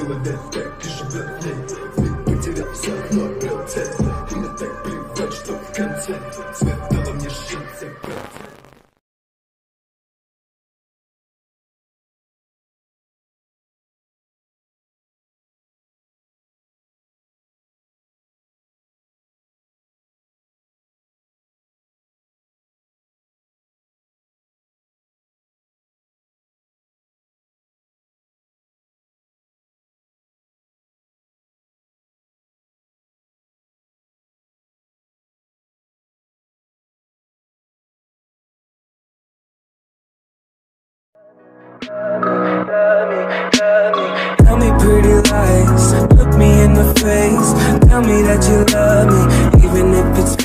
делали так, ты же бледней. Ведь потерялся в облете, и не так плевать, что в конце свет дала мне шансы, брат. Tell me pretty lies, look me in the face. Tell me that you love me, even if it's